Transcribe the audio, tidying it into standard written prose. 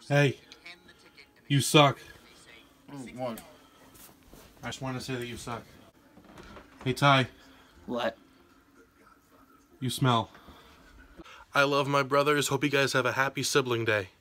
Hey, you suck. What? I just want to say that you suck. Hey, Ty. What? You smell. I love my brothers. Hope you guys have a happy sibling day.